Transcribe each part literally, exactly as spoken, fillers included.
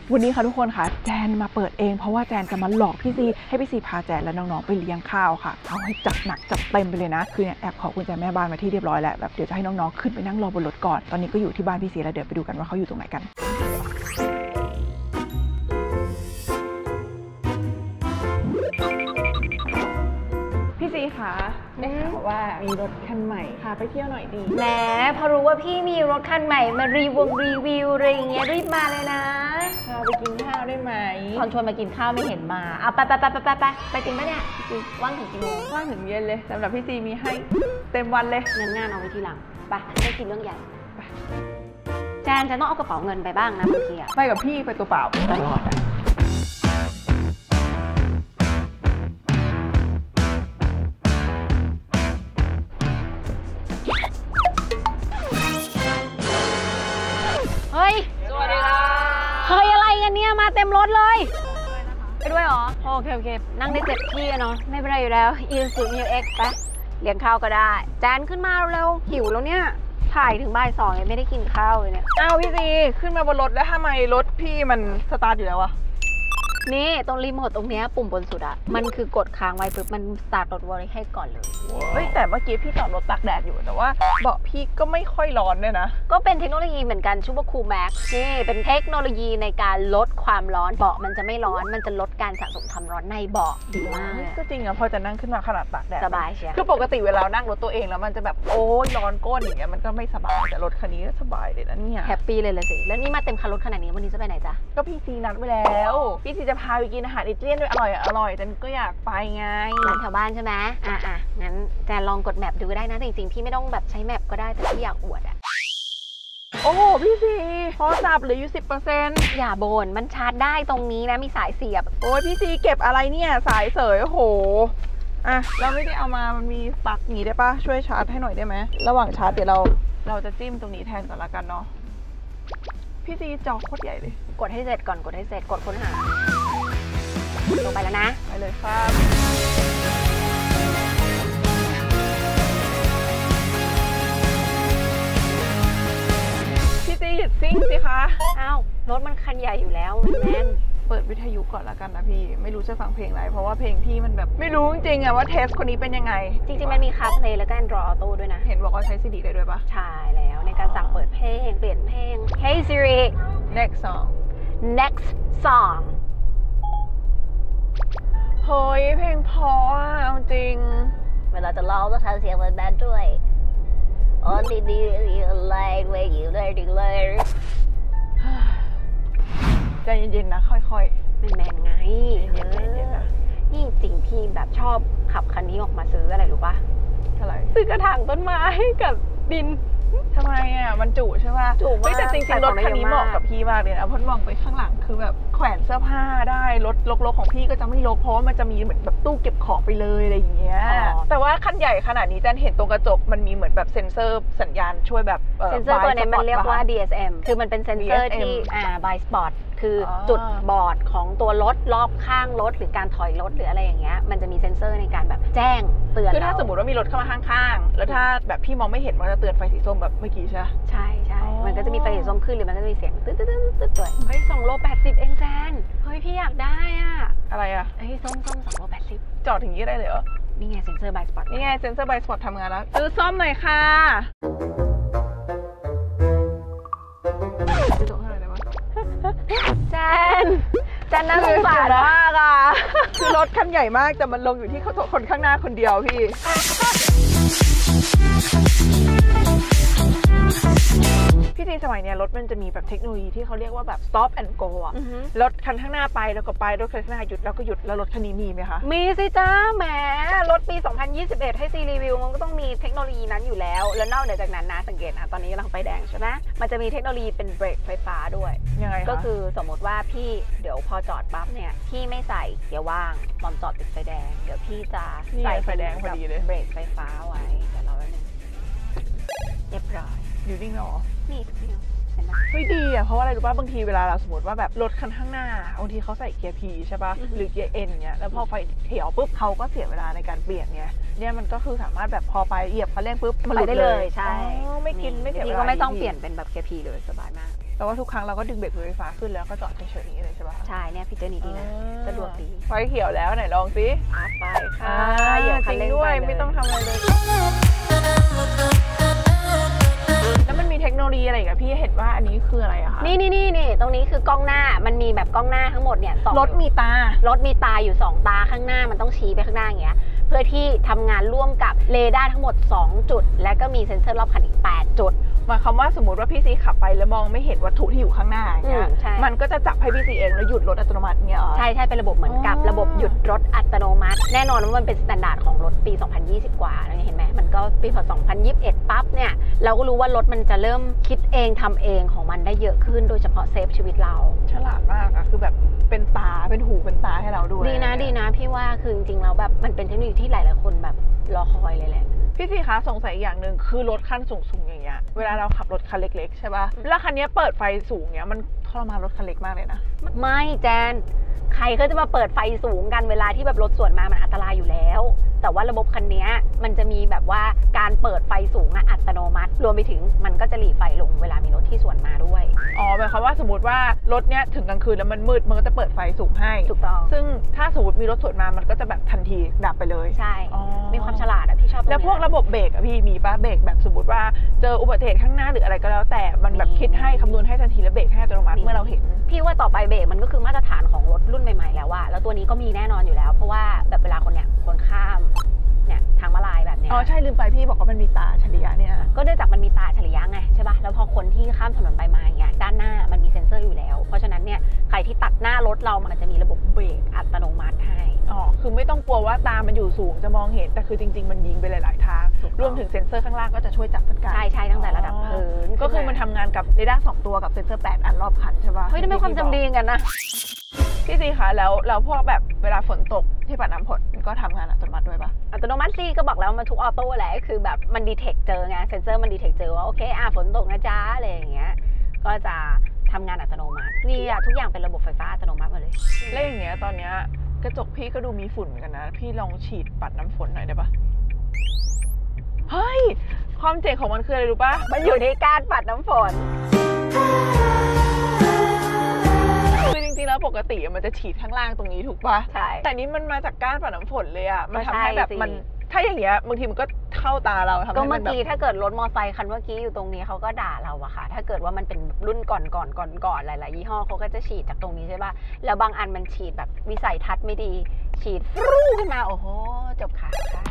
วันนี้ค่ะทุกคนค่ะแจนมาเปิดเองเพราะว่าแจนจะมาหลอกพี่ซีให้พี่ซีพาแจนและน้องๆไปเลี้ยงข้าวค่ะเอาให้จัดหนักจัดเต็มไปเลยนะคือเนี่ยแอบขอกุญแจแม่บ้านมาที่เรียบร้อยแล้วแบบเดี๋ยวจะให้น้องๆขึ้นไปนั่งรอบนรถก่อนตอนนี้ก็อยู่ที่บ้านพี่ซีแล้วเดี๋ยวไปดูกันว่าเขาอยู่ตรงไหนกันพี่ซีคะได้ข่าวว่ามีรถคันใหม่พาไปเที่ยวหน่อยดีแหมพอรู้ว่าพี่มีรถคันใหม่มารีวงรีวิวอะไรอย่างเงี้ยรีบมาเลยนะพาไปกินข้าวได้ไหมตอนชวนมากินข้าวไม่เห็นมาเอาไปไปไปไปไปไปไปจริงปะเนี่ยจริงว่างถึงกี่โมงว่างถึงเย็นเลยสำหรับพี่ซีมีให้เต็มวันเลยเงินงานเอาไว้ทีหลังไปไม่กินเรื่องใหญ่ไปแจนจะต้องเอากระเป๋าเงินไปบ้างนะบางทีอะไปกับพี่ไปตัวเปล่าตลอดเฮ้ยสวัสดีค่ะเฮ้ยอะไรกันเนี่ยมาเต็มรถเลยไปด้วยเหรอโอเคโอเคนั่งได้เจ็ดที่เนาะไม่เป็นไรอยู่แล้วอีซูมิวเอ็กซ์ไปเลี้ยงข้าวก็ได้แจนขึ้นมาเร็วหิวแล้วเนี่ยถ่ายถึงบ่ายสองยังไม่ได้กินข้าวเลยเนี่ยอ้าวพี่ซีขึ้นมาบนรถแล้วทำไมรถพี่มันสตาร์ทอยู่แล้ววะนี่ตรงรีโมทตรงนี้ปุ่มบนสุดอะมันคือกดค้างไว้ปุ๊บมันสตาร์ทรถไว้ให้ก่อนเลยเฮ้ยแต่เมื่อกี้พี่จอดรถตากแดดอยู่แต่ว่าเบาะพี่ก็ไม่ค่อยร้อนด้วยนะก็เป็นเทคโนโลยีเหมือนกันชื่อว่า Cool Max นี่เป็นเทคโนโลยีในการลดความร้อนเบาะมันจะไม่ร้อนมันจะลดการสะสมความร้อนในเบาะดีมากก็จริงอะพอจะนั่งขึ้นมาขนาดตากแดดสบายใช่คือปกติเวลานั่งรถตัวเองแล้วมันจะแบบโอ้ยร้อนก้นอย่างเงี้ยมันก็ไม่สบายแต่รถคันนี้ก็สบายเลยนะเนี่ยแฮปปี้เลยเลยสิแล้วนี่มาเต็มคันรถขนาดนี้วันนี้จะไปไหนจ๊ะก็พี่ซีนัดไว้แล้วพี่ซีจะพาไปกินอาหารอิตาเลียนด้วยอร่อยอร่อยแต่ก็อยากไปไงร้านแถวบ้านใช่ไหมอ่ะอ่ะงั้นแจนลองกดแมปดูได้นะจริงๆพี่ไม่ต้องแบบใช้แมปก็ได้แต่พี่อยากอวดอะโอ้โหพี่ซีโทรศัพท์เหลืออยู่สิบเปอร์เซ็นต์อย่าบ่นมันชาร์จได้ตรงนี้นะมีสายเสียบโอ้ยพี่ซีเก็บอะไรเนี่ยสายเสยโอ้โหอ่ะเราไม่ได้เอามามันมีปลั๊กนี้ได้ปะช่วยชาร์จให้หน่อยได้ไหมระหว่างชาร์จเดี๋ยวเราเราจะจิ้มตรงนี้แทนก่อนละกันเนาะพี่ซีจอโคตรใหญ่เลยกดให้เสร็จก่อนกดให้เสร็จกดค้นหาลงไปแล้วนะไปเลยครับพี่ซีหยุดซิ่งสิคะอ้าวรถมันคันใหญ่อยู่แล้วมันแน่นเปิดวิทยุก่อนละกันนะพี่ไม่รู้จะฟังเพลงอะไรเพราะว่าเพลงพี่มันแบบไม่รู้จริงๆอะว่าเทสคนนี้เป็นยังไงจริงๆมันมี CarPlay แล้วก็ Android Auto ด้วยนะเห็นบอกว่าใช้ซีดีได้ด้วยปะใช่แล้วในการสั่งเปิดเพลงเปลี่ยนเพลง Hey Siri next song next song เฮ้ยเพลงพออ่ะเอาจริงเวลาจะร้องต้องทำเสียงแบบนั้นด้วย Only do you like when you learning learn ใจเย็นๆนะค่อยๆเป็นแมนไงเย็นๆนะนี่จริงพี่แบบชอบขับคันนี้ออกมาซื้ออะไรรู้ป่ะอะไรซื้อกระถางต้นไม้กับดินทำไมอ่ะมันจุใช่ป่ะจุมากแต่จริงๆรถคันนี้เหมาะกับพี่มากเลยนะเพราะมองไปข้างหลังคือแบบแขวนเสื้อผ้าได้รถรกๆของพี่ก็จะไม่รกเพราะมันจะมีเหมือนแบบตู้เก็บของไปเลยอะไรอย่างเงี้ยแต่ว่าคันใหญ่ขนาดนี้จันเห็นตรงกระจกมันมีเหมือนแบบเซ็นเซอร์สัญญาณช่วยแบบเซ็นเซอร์ตัวนี้มันเรียกว่า ดี เอส เอ็ม คือมันเป็นเซ็นเซอร์ที่อ่า by spot คือจุดบอดของตัวรถรอบข้างรถหรือการถอยรถหรืออะไรอย่างเงี้ยมันจะมีเซ็นเซอร์ในการแบบแจ้งเตือนคือถ้าสมมติว่ามีรถเข้ามาข้างๆแล้วถ้าแบบพี่มองไม่เห็นมันจะเตือนไฟสีส้มแบบเมื่อกี้ใช่ไหมใช่ใช่มันก็จะมีไฟสีส้มขึ้นหรือมันก็จะมีเสียงตึ๊ดตึ๊ดตึ๊ดด้วยเฮ้ยสองโลแปดสิบเองแจนเฮ้ยพี่อยากได้อ่ะอะไรอ่ะเฮ้ยส้มส้มสองโลแปดสิบจอดถึงนี้ได้เลยเหรอนี่ไงเซ็นเซอร์ by spot นี่ไงเซ็นเซอร์ by spot ทำงานแล้วซื้อส้มหน่อยค่ะซื้อตัวเท่าไหร่ได้บ้างแจนแจนน่าสงสารมากอ่ะคือรถคันใหญ่มากแต่มันลงอยู่ที่คนข้างหน้าคนเดียวพี่พี่ซีสมัยเนี้ยรถมันจะมีแบบเทคโนโลยีที่เขาเรียกว่าแบบ stop and go อ่ะรถคันข้างหน้าไปแล้วก็ไปรถคันข้างหน้าหยุดแล้วก็หยุดแล้วรถคันนี้มีไหมคะมีสิจ้าแหมรถปีสองพันยี่สิบเอ็ดให้ซีรีวิวมันก็ต้องมีเทคโนโลยีนั้นอยู่แล้วแล้วนอกจากนั้นนะสังเกตนะตอนนี้กำลังไฟแดงใช่ไหมมันจะมีเทคโนโลยีเป็นเบรกไฟฟ้าด้วยยังไงก็คือสมมติว่าพี่เดี๋ยวพอจอดปั๊บเนี่ยพี่ไม่ใส่เกียร์ว่างตอนจอดติดไฟแดงเดี๋ยวพี่จะใส่ไฟแดงพอดีเลยเบรกไฟฟ้าไว้เดี๋ยวเราแล้วนึงเรียบร้อยอยู่นิ่งหรอนี่เฮ้ยดีอ่ะเพราะว่าอะไรรู้ป่ะบางทีเวลาเราสมมติว่าแบบรถคันข้างหน้าบางทีเขาใส่เกียร์ P ใช่ป่ะหรือเกียร์ N เงี้ยแล้วพอไฟเขียวปุ๊บเขาก็เสียเวลาในการเปลี่ยนไงเนี่ยมันก็คือสามารถแบบพอไปเหยียบคันเร่งปุ๊บมันไปได้เลยใช่ไม่กินไม่เสียเวลาก็ไม่ต้องเปลี่ยนเป็นแบบเกียร์ P เลยสบายมากแต่ว่าทุกครั้งเราก็ดึงเบรกมือไฟฟ้าขึ้นแล้วก็จอดเฉยๆอย่างนี้เลยใช่ปะใช่เนี่ยฟีเจอร์นี้ดีนะสะดวกดีไฟเขียวแล้วไหนลองสิไปค่ะเหยียบคันเร่งด้วยไม่ต้องทำอะไรเลยแล้วมันมีเทคโนโลยีอะไรกับพี่เห็นว่าอันนี้คืออะไรอะคะนี่นี่นี่นี่ตรงนี้คือกล้องหน้ามันมีแบบกล้องหน้าทั้งหมดเนี่ยรถมีตารถมีตาอยู่สองตาข้างหน้ามันต้องชี้ไปข้างหน้าอย่างเงี้ยเพื่อที่ทำงานร่วมกับเรดาร์ทั้งหมดสองจุดและก็มีเซ็นเซอร์รอบคันอีกแปดจุดหมายความว่าสมมติว่าพี่ซีขับไปแล้วมองไม่เห็นวัตถุที่อยู่ข้างหน้าเนี่ยมันก็จะจับให้พี่ซีเองแล้วหยุดรถอัตโนมัติเนี่ยใช่ใช่เป็นระบบเหมือนกับระบบหยุดรถอัตโนมัติแน่นอนว่ามันเป็นมาตรฐานของรถปีสองพันยี่สิบกว่าแล้วเห็นไหมมันก็ปีพอสองพันยี่สิบเอ็ดปั๊บเนี่ยเราก็รู้ว่ารถมันจะเริ่มคิดเองทำเองของมันได้เยอะขึ้นโดยเฉพาะเซฟชีวิตเราฉลาดมากอะคือแบบเป็นตาเป็นหูเป็นตาให้เราด้วยดีนะดีนะพี่ว่าคือจริงๆแล้วแบบมันเป็นเทคโนโลยีที่หลายๆคนแบบรอคอยเลยแหละพี่ซีคะสงสัยอย่างหนึ่งคือรถคันสูงๆอย่างเงี้ยเวลาเราขับรถคันเล็กๆใช่ป่ะแล้วคันนี้เปิดไฟสูงเงี้ยมันทรมานรถคันเล็กมากเลยนะไม่แจนใครก็จะมาเปิดไฟสูงกันเวลาที่แบบรถสวนมามันอันตรายอยู่แล้วแต่ว่าระบบคันนี้มันจะมีแบบว่าการเปิดไฟสูงอัตโนมัติรวมไปถึงมันก็จะหลีไฟลงเวลามีรถที่สวนมาด้วยอ๋อหมายความว่าสมมติว่ารถเนี้ยถึงกลางคืนแล้วมันมืดมันก็จะเปิดไฟสูงให้ถูกต้องซึ่งถ้าสมมติมีรถสวนมามันก็จะแบบทันทีดับไปเลยใช่มีความฉลาดอะพี่ชอบแล้วพวกระบบเบรกอะพี่มีป่ะเบรกแบบสมมติว่าเจออุบัติเหตุข้างหน้าหรืออะไรก็แล้วแต่มันแบบคิดให้คำนวณให้ทันทีและเบรกให้อัตโนมัติเมื่อเราเห็นพี่ว่าต่อไปเบรกมันก็คือมาตรฐานของรถรุ่นใหม่ๆแล้วว่าแล้วตัวนี้ก็มีแน่นอนอยู่แล้วเพราะว่าแบบเวลาคนเนี้ยคนข้ามเนี่ยทางม้าลายแบบเนี้ยอ๋อใช่ลืมไปพี่บอกว่ามันมีตาฉริยะเนี่ยก็เนื่องจากมันมีตาฉริยะไงใช่ป่ะแล้วพอคนที่ข้ามถนนไปมาอย่างเงี้ยด้านหน้ามันมีเซ็นเซอร์อยู่แล้วเพราะฉะนั้นเนี่ยใครที่ตัดหน้ารถเรามันจะมีระบบเบรกอัตโนมัติให้อ๋อคือไม่ต้องกลัวว่าตามันอยู่สูงจะมองเห็นแต่คือจริงๆมันยิงไปหลายๆทางรวมถึงเซ็นเซอร์ข้างล่างก็จะช่วยจับเป็นการใช่ใช่ตั้งแต่ระดับพื้นก็คือมันทำงานกับเรดาร์สองตัวกับเซ็นเซอร์แปดอันรอบคันใช่ป่ะเฮ้ยไม่ความจำดีกันนะพี่ซีคะแล้วแล้วพวกแบบเวลาฝนตกที่ปัดน้ำฝนก็ทำงานอัตโนมัติด้วยปะอัตโนมัติซีก็บอกแล้วมันทุกออโต้แหละคือแบบมันดีเทคเจอไงเซนเซอร์มันดีเทคเจอว่าโอเคอ่ะฝนตกนะจ๊ะอะไรอย่างเงี้ยก็จะทำงานอัตโนมัตินี่อะทุกอย่างเป็นระบบไฟฟ้าอัตโนมัติหมดเลยแล้วอย่างเงี้ยตอนเนี้ยกระจกพี่ก็ดูมีฝุ่นเหมือนกันนะพี่ลองฉีดปัดน้ำฝนหน่อยได้ปะเฮ้ยความเจ๋งของมันคืออะไรรู้ปะมันอยู่ที่การปัดน้ำฝนคือจริงๆแล้วปกติมันจะฉีดข้างล่างตรงนี้ถูกปะใช่แต่นี้มันมาจากก้านปัดน้ำฝนเลยอ่ะมันทำให้แบบมันถ้าอย่างเงี้ยบางทีมันก็เข้าตาเราทำให้มันแบบก็เมื่อกี้ถ้าเกิดรถมอเตอร์ไซค์คันเมื่อกี้อยู่ตรงนี้เขาก็ด่าเราอะค่ะถ้าเกิดว่ามันเป็นรุ่นก่อนก่อนก่อนก่อนหลายๆยี่ห้อเขาก็จะฉีดจากตรงนี้ใช่ป่ะแล้วบางอันมันฉีดแบบวิสัยทัศน์ไม่ดีฉีดฟรูขึ้นมาโอ้โหจบขาค่ะ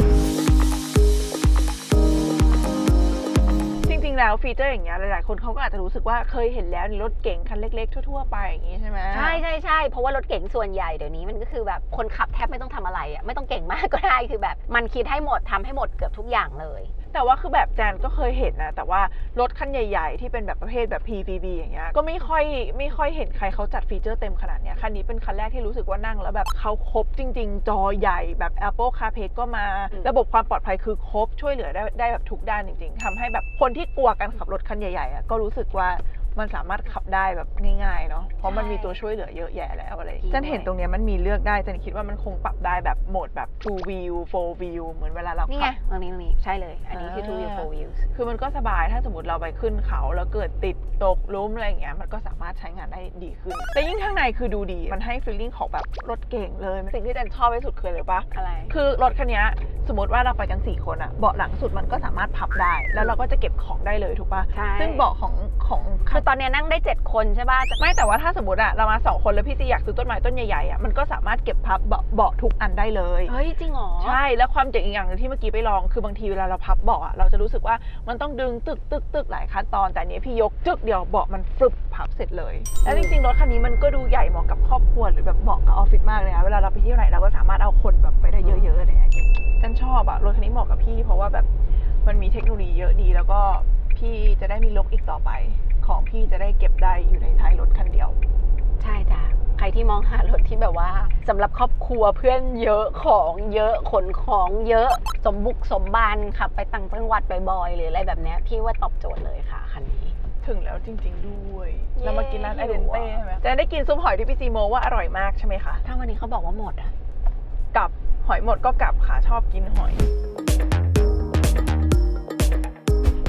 จริงๆแล้วฟีเจอร์อย่างเงี้ยหลายๆคนเขาก็อาจจะรู้สึกว่าเคยเห็นแล้วในรถเก๋งคันเล็กๆทั่วๆไปอย่างงี้ใช่ไหมใช่ใช่ใช่เพราะว่ารถเก๋งส่วนใหญ่เดี๋ยวนี้มันก็คือแบบคนขับแทบไม่ต้องทำอะไรอ่ะไม่ต้องเก่งมากก็ได้คือแบบมันคิดให้หมดทำให้หมดเกือบทุกอย่างเลยแต่ว่าคือแบบแจนก็เคยเห็นนะแต่ว่ารถคันใหญ่ๆที่เป็นแบบประเภทแบบ พี พี บี อย่างเงี้ยก็ไม่ค่อยไม่ค่อยเห็นใครเขาจัดฟีเจอร์เต็มขนาดเนี้ยคันนี้เป็นคันแรกที่รู้สึกว่านั่งแล้วแบบเขาครบจริงๆจอใหญ่แบบ Apple CarPlay ก็มาระบบความปลอดภัยคือครบช่วยเหลือได้ได้แบบทุกด้านจริงๆทำให้แบบคนที่กลัวการขับรถคันใหญ่ๆก็รู้สึกว่ามันสามารถขับได้แบบง่ายๆเนาะเพราะมันมีตัวช่วยเหลือเยอะแยะแล้วอะไรจันเห็นตรงนี้มันมีเลือกได้จันคิดว่ามันคงปรับได้แบบโหมดแบบ two view four view เหมือนเวลาเราขับนี่ไงตรงนี้ตรงนี้ใช่เลยอันนี้คือ two view four view คือมันก็สบายถ้าสมมติเราไปขึ้นเขาแล้วเกิดติดตกล้มอะไรอย่างเงี้ยมันก็สามารถใช้งานได้ดีขึ้นแต่ยิ่งข้างในคือดูดีมันให้ feeling ของแบบรถเก่งเลยสิ่งที่จันชอบที่สุดคืออะไรปะอะไรคือรถคันนี้สมมติว่าเราไปกันสี่คนอะเบาะหลังสุดมันก็สามารถพับได้แล้วเราก็จะเก็บของได้เลยถูกปะซึ่งเบาะของของคือตอนนี้นั่งได้เจ็ดคนใช่ป่ะไม่แต่ว่าถ้าสมมติอะเรามาสองคนแล้วพี่ซีอยากซื้อต้นไม้ต้นใหญ่ๆอะมันก็สามารถเก็บพับเบาะทุกอันได้เลยเฮ้ยจริงเหรอใช่แล้วความเจ๋งอีกอย่างนึงที่เมื่อกี้ไปลองคือบางทีเวลาเราพับเบาะอะเราจะรู้สึกว่ามันต้องดึงตึกตึกตึกหลายขั้นตอนแต่เนี้ยพี่ยกจึกเดียวเบาะมันฟึบพับเสร็จเลยแล้วจริงๆรถคันนี้มันก็ดูใหญ่เหมาะกับครอบครัวหรือแบบเหมาะกับออฟฟิศมากเลยนะเวลาเราไปเที่ยวไหนเราก็สามารถเอาคนแบบไปได้เยอะๆอะไรอย่างเงี้ยฉันชอบอะรถคันนี้เหมาะกับพี่เพราะว่าแบบมันมีเทคโนโลยีเยอะดีแล้วก็พี่จะได้มีรถอีกต่อไปของพี่จะได้เก็บได้อยู่ในท้ายรถคันเดียวใช่จ้ะใครที่มองหารถที่แบบว่าสำหรับครอบครัวเพื่อนเยอะของเยอะขนของเยอะสมบุกสมบันขับไปต่างจังหวัดบ่อยๆหรืออะไรแบบนี้พี่ว่าตอบโจทย์เลยค่ะคันนี้ถึงแล้วจริงๆด้วยเรามากินร้านไอเดนเต้ใช่ไหมจะได้กินซุปหอยที่พี่ซีโมว่าอร่อยมากใช่ไหมคะถ้าวันนี้เขาบอกว่าหมดอะกลับหอยหมดก็กลับค่ะชอบกินหอย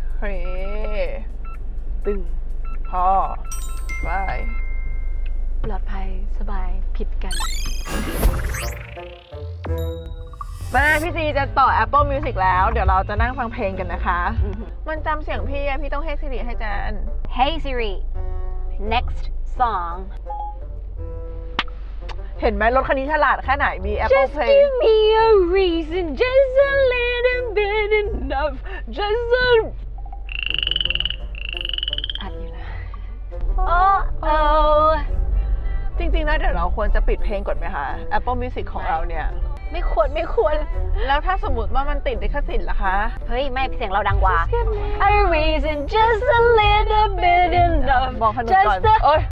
เคตึงพอไปปลอดภัยสบายผิดกันแม่พี่ซีจะต่อ Apple Music แล้วเดี๋ยวเราจะนั่งฟังเพลงกันนะคะอือฮึมันจำเสียงพี่อะพี่ต้องให้สิริให้แจน Hey Siri next song เห็นไหมรถคันนี้ฉลาดแค่ไหนมี Apple Just Play give me a reason just a little bit enough just a อัดอยู่นะโอ้โอ้จริงๆแล้วเดี๋ยวเราควรจะปิดเพลงก่อนไหมคะ Apple Music ของเราเนี่ยไม่ควรไม่ควรแล้วถ้าสมมติว่ามันติดลิขสิทธิ์ล่ะคะเฮ้ย ไม่เสียงเราดังกว่า A reason just a little bit enough บอกขนมก่อน just a โอ๊ย